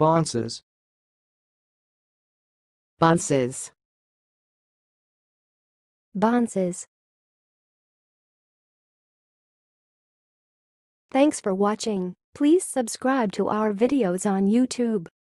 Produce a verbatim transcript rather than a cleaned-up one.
bonses, bonses, bonses. Thanks for watching. Please subscribe to our videos on YouTube.